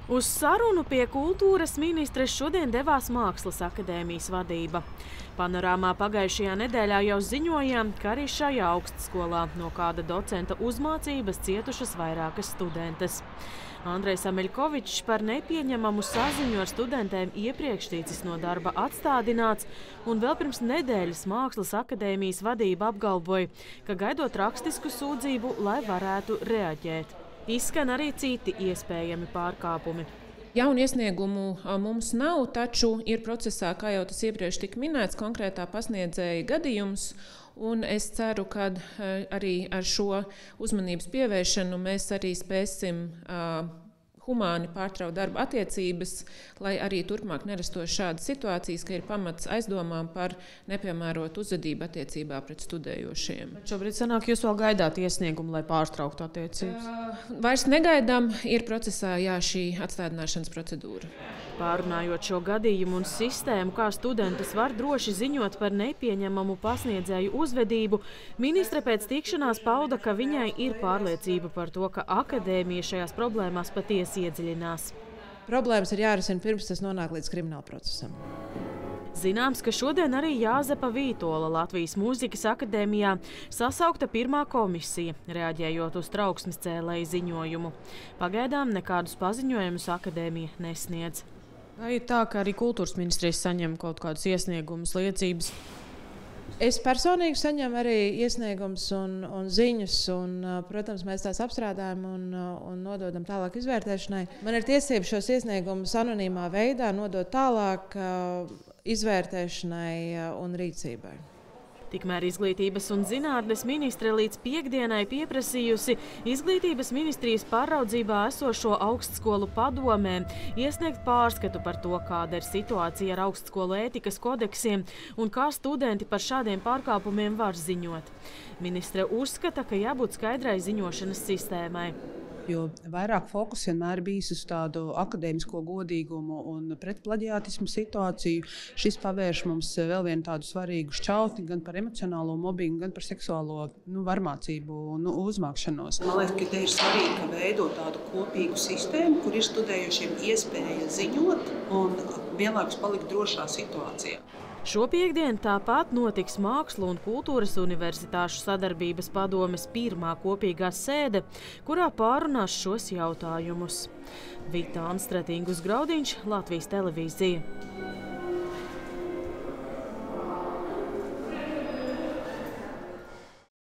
Uz sarunu pie kultūras ministres šodien devās Mākslas akadēmijas vadība. Panorāmā pagājušajā nedēļā jau ziņojām, ka arī šajā augstskolā no kāda docenta uzmācības cietušas vairākas studentes. Andrejs Ameļkovičs par nepieņemamu saziņu ar studentēm iepriekš ticis no darba atstādināts, un vēl pirms nedēļas Mākslas akadēmijas vadība apgalvoja, ka gaidot rakstisku sūdzību, lai varētu reaģēt. Izskan arī citi iespējami pārkāpumi. Jaunu iesniegumu mums nav, taču ir procesā, kā jau tas iepriekš tika minēts, konkrētā pasniedzēja gadījums. Un es ceru, ka arī ar šo uzmanības pievēršanu mēs arī spēsim humāni pārtraukt darba attiecības, lai arī turpmāk nerastos šādas situācijas, ka ir pamats aizdomām par nepiemērotu uzvedību attiecībā pret studējošiem. Šobrīd sanāk, jūs vēl gaidāt iesniegumu, lai pārtrauktu attiecības? Vairs negaidām, ir procesā šī atstādināšanas procedūra. Pārunājot šo gadījumu un sistēmu, kā studentes var droši ziņot par nepieņemamu pasniedzēju uzvedību, ministre pēc tikšanās pauda, ka viņai ir pārliecība par to, ka akadēmija šajās problēmās patiesi iedziļinās. Problēmas ir jārisina pirms tas nonāk līdz krimināla procesam. Zināms, ka šodien arī Jāzepa Vītola Latvijas Mūzikas akadēmijā sasaukta pirmā komisija, reaģējot uz trauksmes cēlēju ziņojumu. Pagaidām nekādus paziņojumus akadēmija nesniedz. Vai ir tā, ka arī kultūras ministrijas saņem kaut kādus iesniegumus, liecības? Es personīgi saņemu arī iesniegumus un ziņas, un, protams, mēs tās apstrādājam un nododam tālāk izvērtēšanai. Man ir tiesības šos iesniegumus anonīmā veidā nodot tālāk izvērtēšanai un rīcībai. Tikmēr Izglītības un zinātnes ministre līdz piektdienai pieprasījusi Izglītības ministrijas pāraudzībā esošo augstskolu padomē iesniegt pārskatu par to, kāda ir situācija ar augstskolu ētikas kodeksiem un kā studenti par šādiem pārkāpumiem var ziņot. Ministre uzskata, ka jābūt skaidrai ziņošanas sistēmai. Jo vairāk fokus vienmēr bijis uz tādu akadēmisko godīgumu un pretplaģiātismu situāciju. Šis pavērš mums vēl vienu tādu svarīgu šķautni gan par emocionālo mobbingu, gan par seksuālo varmācību un uzmākšanos. Man liekas, ka te ir svarīgi veidot tādu kopīgu sistēmu, kur ir studējošiem iespēja ziņot un vienlaikus palikt drošā situācijā. Šo piektdienu tāpat notiks Mākslu un kultūras universitāšu sadarbības padomes pirmā kopīgā sēde, kurā pārunās šos jautājumus. Vita Anstratīngus Graudiņš, Latvijas televīzija.